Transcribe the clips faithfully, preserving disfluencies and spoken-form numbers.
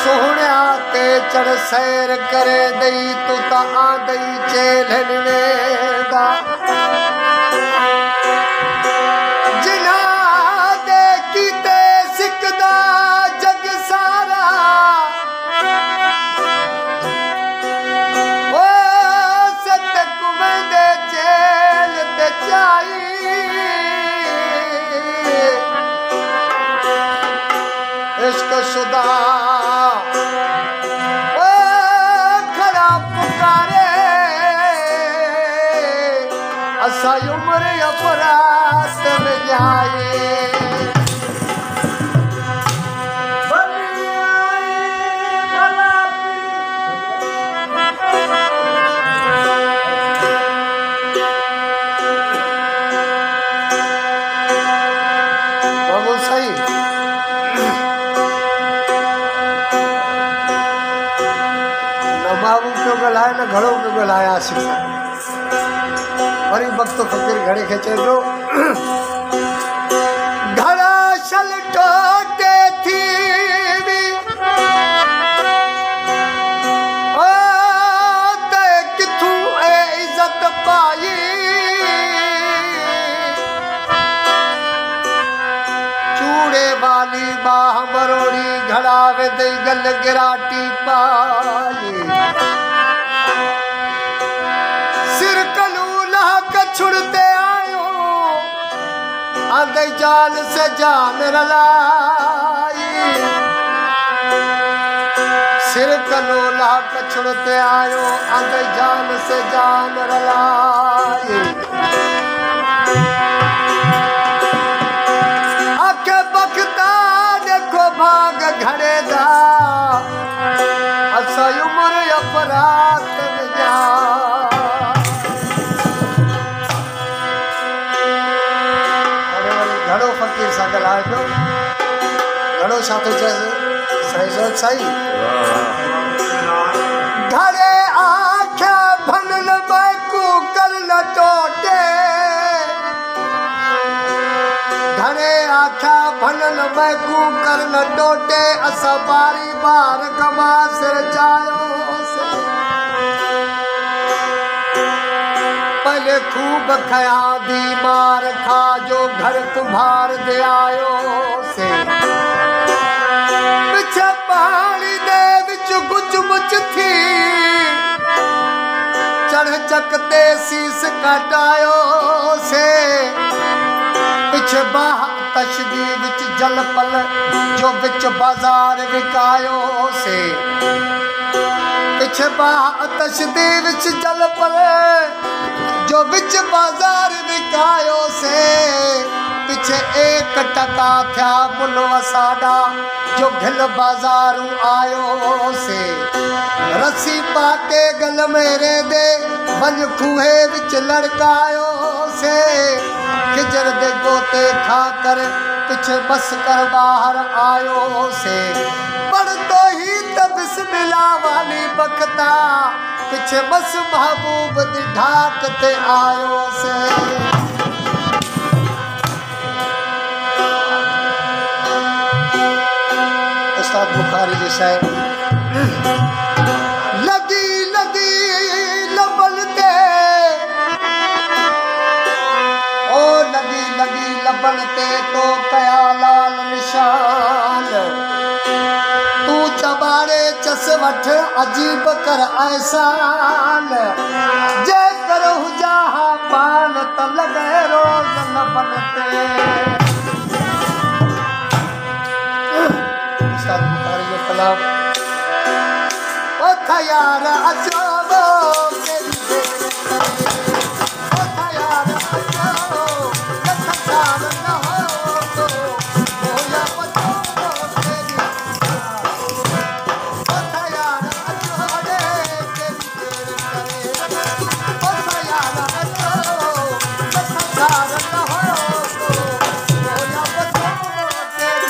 सोहणिया ते चढ़ सैर करे दई तू ता आ दई चेलन वेदा जिना दे कीते सिकदा जग सारा ओ सत कुवें दे चेल ते चाई इश्क शुदा ओ खड़ा पुकारे असा उम्र अपराध में जाए गलाए न घड़ो के गलाया शिक्षा वरी वक्त फकीर घड़े खेचे जो घड़ा शल टोटे थी ओ ते किथू ए इज्जत पाई चूड़े वाली बाह मरोड़ी घड़ा वे दई गल गिराटी पाई छुड़ते आयो आंधे जाल से जान रलाई सिर कलोला छुड़ते आयो आंधे जाल से जान रलाई आके बखता देखो भाग घड़े दा असा उम्र अपराध में जा घड़ो फकीर सा गलाए पियो घड़ो छा थो चएसि साईं सोच साईं घड़े आख्या भनल बैकू कर न टोटे घड़े आख्या भनल बैकू कर न टोटे असा बारी बार कमा सिर जायो पहले खूब खया दी मार खा जो घर तुम्हार दे आयो से पिछे पानी दे विच गुच मुच थी चढ़ चकते शीस कटायो से पिछे बाह तशदी विच जल पल जो विच बाजार विकायो से पिछे बाह तशदी विच जल पल जो बिच बाजार विकायो से पिछे एक टका थया मुल वसाडा जो घिल बाजारू आयो से रस्सी पाके गल मेरे दे वंज खूहे विच लड़कायो से खिजर दे गोते खा कर पिछे बस कर बाहर आयो से पर तो ही त बिस्मिल्लाह वाली बखता पिछे बस महबूब दी ढाक ते आयो से उस्ताद बुखारी जी साहब लगी लगी लबल ते ओ लगी लगी लबल ते तो कया लाल निशान तू चबारे चस वठ अजीब कर एहसान जे करो जहा पान त लगे रोज न बनते उस्ताद बुखारी जो कलाम ओ था यार अचो तेरी देर ओ था यार अचो लखसार न हो तो बोला बचो तेरी ओ था यार अचो रे तेरी देर करे ओ था यार अचो लखसार न हो तो बोला बचो तेरी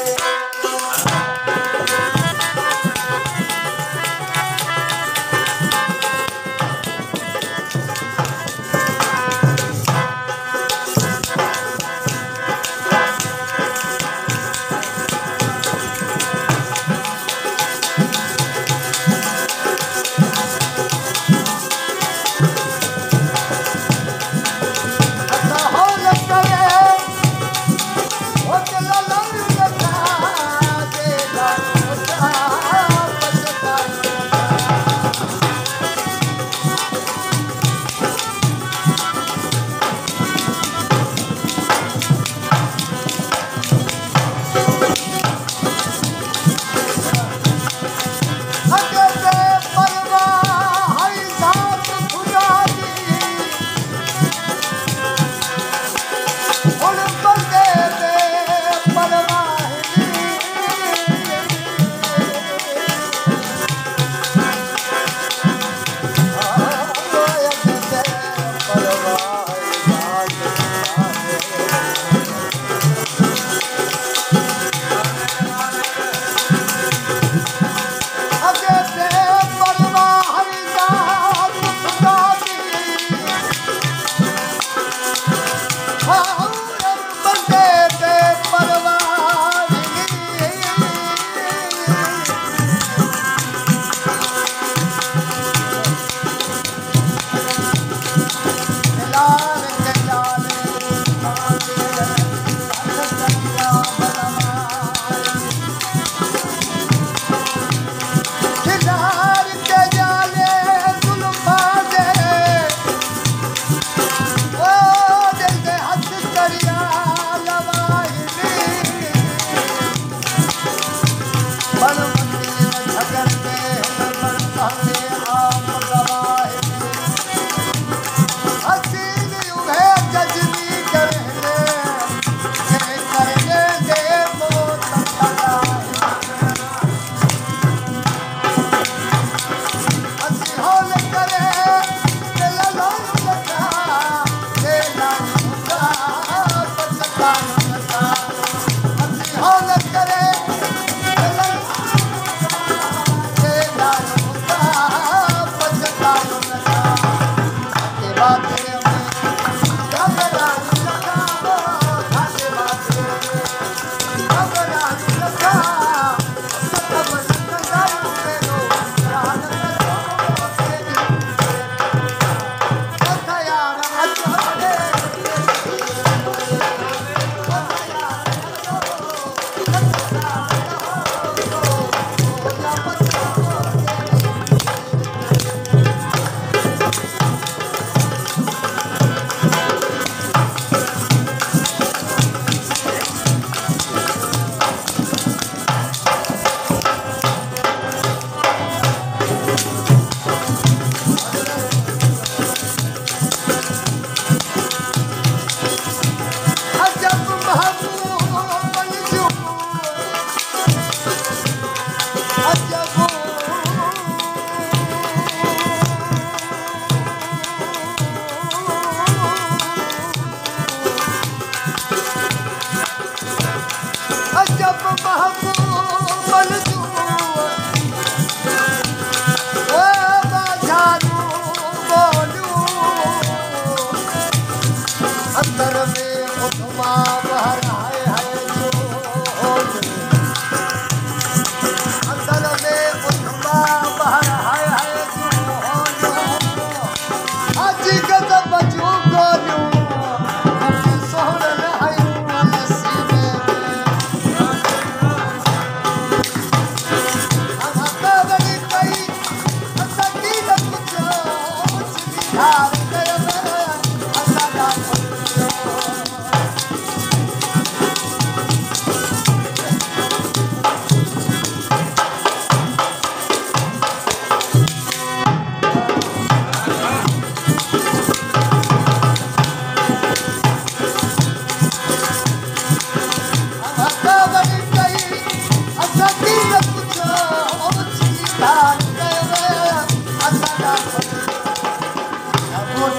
करे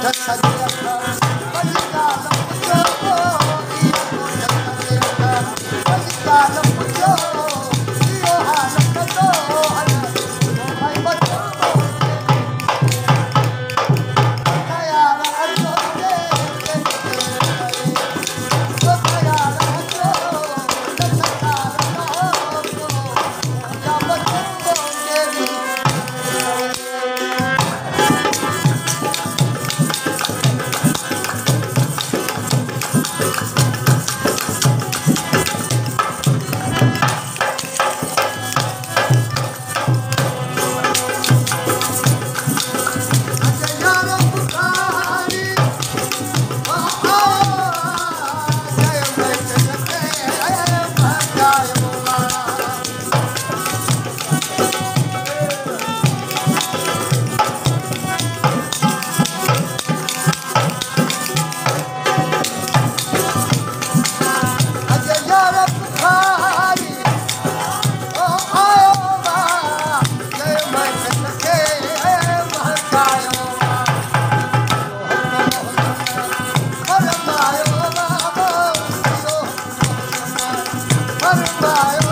Bye.